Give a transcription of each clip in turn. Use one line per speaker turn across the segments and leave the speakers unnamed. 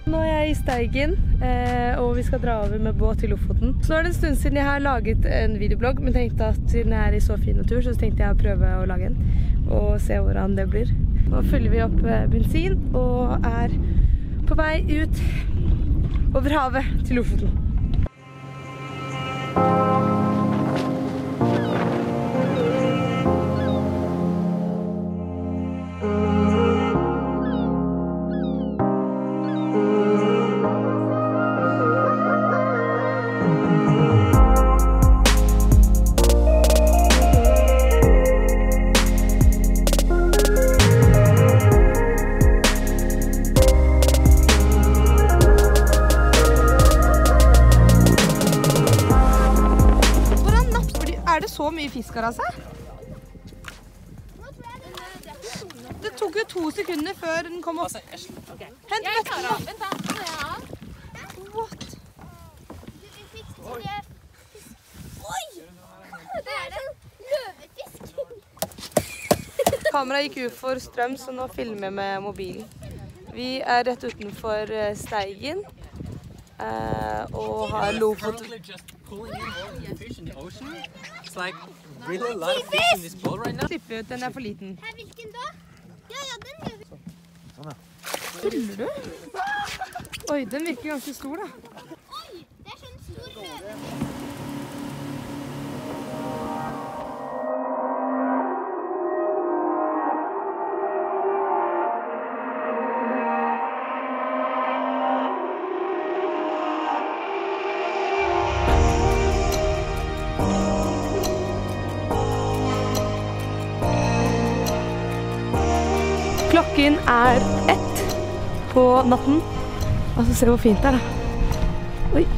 Nå er jeg i Steigen, og vi skal dra over med båt til Lofoten. Så nå er det en stund siden jeg har laget en videoblogg, men tenkte at siden jeg er i så fin natur, så tenkte jeg å prøve å lage en, og se hvordan det blir. Nå fyller vi opp bensin, og er på vei ut over havet til Lofoten. Er det så mye fisk her, altså? Det tok jo 2 sekunder før den kom opp. Hent vetten da!
Vent da!
What?
Oi! Det er en løvefisk!
Kameraet gikk ut for strøm, så nå filmer jeg med mobilen. Vi er rett utenfor Steigen og har Lofoten.
It's like really a lot of fish in this boat right now.
Slipper ut, den er for liten.
Her, hvilken da? Ja, den gjør vi.
Sånn da.
Fyller du? Oi, den virker ganske stor da.
Oi, det er sånn stor løve. Klokken er 1 på natten. Altså, se hvor fint det er da. Oi.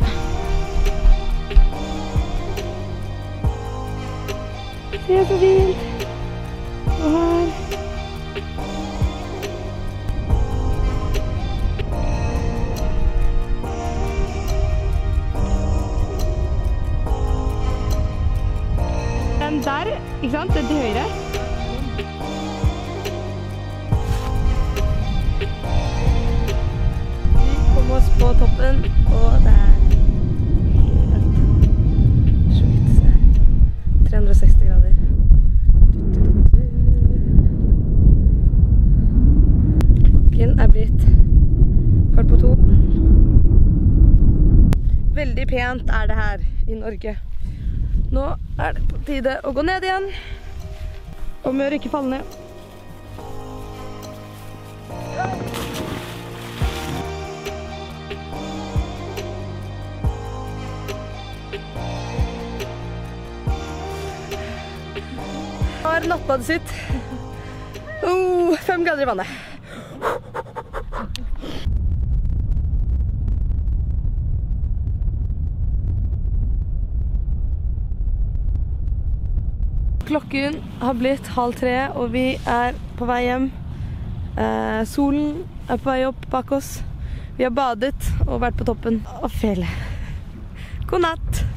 Se så fint. Og her. Den der, ikke sant? Den til høyre. Oss på toppen, og det er helt sjukt. Se. 360 grader. Klokken er blitt 1:15. Veldig pent er det her i Norge. Nå er det på tide å gå ned igjen. Og mør ikke falle ned. Har nattbadet sitt. 5 grader i vannet. Klokken har blitt 2:30, og vi er på vei hjem. Solen er på vei opp bak oss. Vi har badet og vært på toppen av fjellet. God natt!